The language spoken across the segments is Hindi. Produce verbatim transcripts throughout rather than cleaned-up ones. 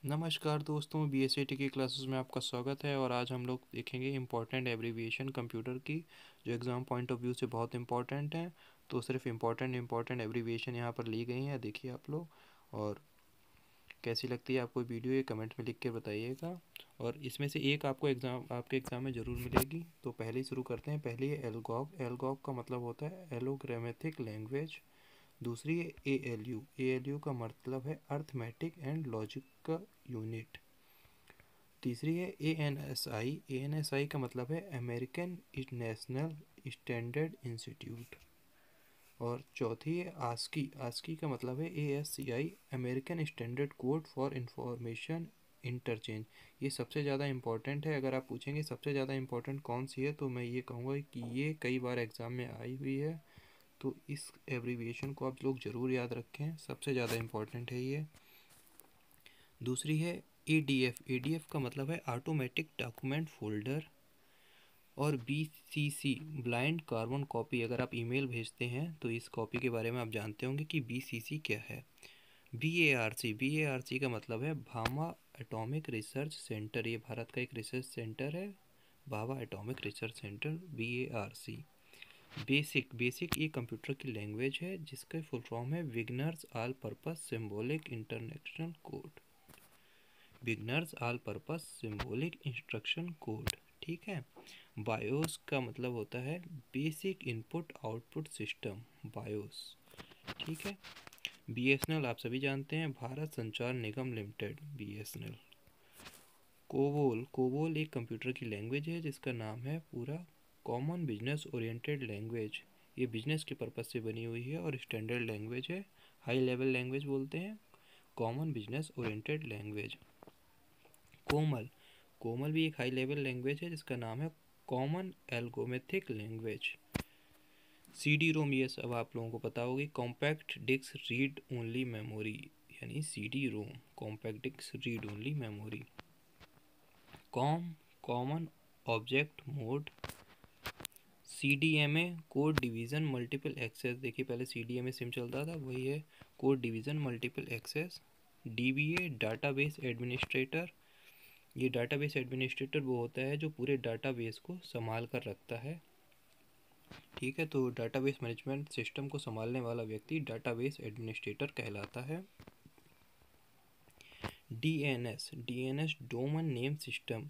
नमस्कार दोस्तों, बी एस सी टी की क्लासेस में आपका स्वागत है। और आज हम लोग देखेंगे इम्पॉर्टेंट एब्रीविएशन कंप्यूटर की, जो एग्ज़ाम पॉइंट ऑफ व्यू से बहुत इंपॉर्टेंट है। तो सिर्फ इम्पॉर्टेंट इम्पॉर्टेंट एब्रीविएशन यहाँ पर ली गई हैं, देखिए आप लोग। और कैसी लगती है आपको वीडियो, ये कमेंट में लिख के बताइएगा। और इसमें से एक आपको एग्ज़ाम आपके एग्ज़ाम में ज़रूर मिलेगी। तो पहले ही शुरू करते हैं। पहली है एलगॉग। एलगॉग का मतलब होता है एलोग्रामेटिक लैंग्वेज। दूसरी है A L U. A L U का मतलब है अर्थमेटिक एंड लॉजिक का यूनिट। तीसरी है A N S I. A N S I का मतलब है अमेरिकन नेशनल स्टैंडर्ड इंस्टीट्यूट। और चौथी है आस्की। आस्की का मतलब है A S C I, American standard code for information interchange. ये सबसे ज़्यादा इम्पोर्टेंट है। अगर आप पूछेंगे सबसे ज़्यादा इम्पोर्टेंट कौन सी है, तो मैं ये कहूँगा कि ये कई बार एग्ज़ाम में आई हुई है। तो इस एब्रीविएशन को आप लोग ज़रूर याद रखें, सबसे ज़्यादा इम्पोर्टेंट है ये। दूसरी है A D F. A D F का मतलब है ऑटोमेटिक डॉक्यूमेंट फोल्डर। और B C C, blind carbon copy. अगर आप ईमेल भेजते हैं तो इस कॉपी के बारे में आप जानते होंगे कि बी सी सी क्या है। B A R C. B A R C का मतलब है भाभा एटॉमिक रिसर्च सेंटर। ये भारत का एक रिसर्च सेंटर है, Bhabha atomic research centre, B A R C. Basic. Basic ये कंप्यूटर की लैंग्वेज है जिसका फुल फॉर्म है beginners all purpose symbolic international code. Beginners all purpose symbolic instruction code, ठीक है। बायोस का मतलब होता है basic input output system, BIOS, ठीक है। बी एस एन एल आप सभी जानते हैं, Bharat Sanchar Nigam limited, B S N L. COBOL. COBOL एक कंप्यूटर की लैंग्वेज है जिसका नाम है पूरा कॉमन बिजनेस ओरिएंटेड लैंग्वेज। ये बिजनेस के पर्पज़ से बनी हुई है और स्टैंडर्ड लैंग्वेज है, हाई लेवल लैंग्वेज बोलते हैं, common business oriented language. COMAL. COMAL भी एक हाई लेवल लैंग्वेज है जिसका नाम है common algorithmic language. C D ROM, ये सब आप लोगों को पता होगी, compact disc read only memory, यानी C D ROM, compact disc read only memory. COM, common object mode. C D M A, code division multiple access. देखिए पहले C D M A SIM चलता था, वही है code division multiple access. D B A, database administrator. ये डाटाबेस एडमिनिस्ट्रेटर वो होता है जो पूरे डाटाबेस को संभाल कर रखता है, ठीक है। तो डाटाबेस मैनेजमेंट सिस्टम को संभालने वाला व्यक्ति डाटाबेस एडमिनिस्ट्रेटर कहलाता है। D N S. D N S domain name system.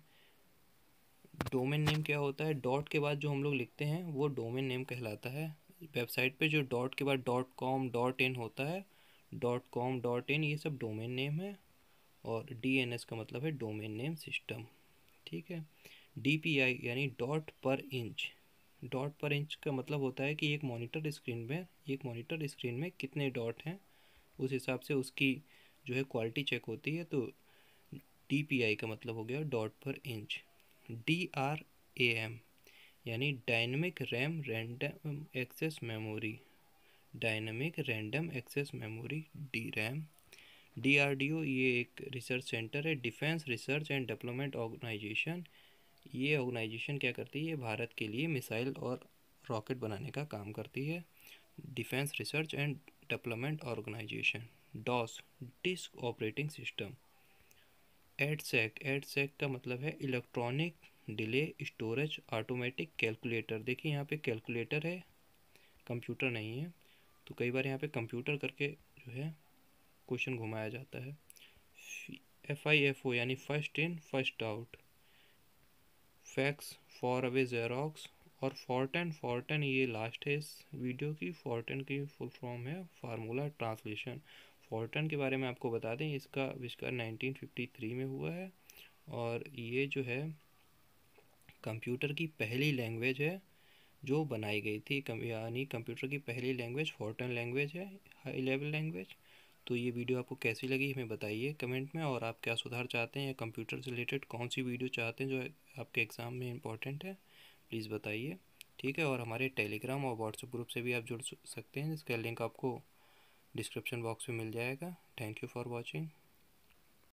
Domain name क्या होता है, डॉट के बाद जो हम लोग लिखते हैं वो डोमेन नेम कहलाता है। वेबसाइट पे जो डॉट के बाद डॉट कॉम डॉट इन होता है, डॉट कॉम डॉट इन, ये सब डोमेन नेम है। और डी एन एस का मतलब है डोमेन नेम सिस्टम, ठीक है। डी पी आई यानी dot per inch. Dot per inch का मतलब होता है कि एक मॉनिटर स्क्रीन में एक मॉनिटर स्क्रीन में कितने डॉट हैं, उस हिसाब से उसकी जो है क्वालिटी चेक होती है। तो डी पी आई का मतलब हो गया dot per inch. D R A M यानी dynamic RAM random access memory. Dynamic random access memory, D RAM. D R D O ये एक रिसर्च सेंटर है, defence research and development organisation. ये ऑर्गेनाइजेशन क्या करती है, ये भारत के लिए मिसाइल और रॉकेट बनाने का काम करती है, defence research and development organisation. DOS, disk operating system. EDSAC. EDSAC का मतलब है electronic delay storage automatic calculator. देखिए यहाँ पे कैलकुलेटर है, कंप्यूटर नहीं है। तो कई बार यहाँ पे कंप्यूटर करके जो है क्वेश्चन घुमाया जाता है। एफ आई एफ ओ यानी first in first out. Fax, far away xerox. और फॉर्टन। फॉर्टन ये लास्ट है इस वीडियो की। फॉर्टन की फुल फॉर्म है फार्मूला ट्रांसलेशन। फॉर्टन के बारे में आपको बता दें, इसका आविष्कार नाइनटीन फिफ्टी थ्री में हुआ है। और ये जो है कंप्यूटर की पहली लैंग्वेज है जो बनाई गई थी, यानी कंप्यूटर की पहली लैंग्वेज फॉर्टन लैंग्वेज है, हाई लेवल लैंग्वेज। तो ये वीडियो आपको कैसी लगी हमें बताइए कमेंट में। और आप क्या सुधार चाहते हैं या कंप्यूटर से रिलेटेड कौन सी वीडियो चाहते हैं जो आपके एग्ज़ाम में इंपॉर्टेंट है, प्लीज़ बताइए, ठीक है। और हमारे टेलीग्राम और व्हाट्सएप ग्रुप से भी आप जुड़ सकते हैं, जिसका लिंक आपको डिस्क्रिप्शन बॉक्स में मिल जाएगा। Thank you for watching.